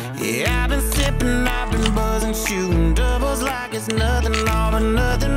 Yeah, I've been sipping, I've been buzzing, shooting doubles like it's nothing, all but nothing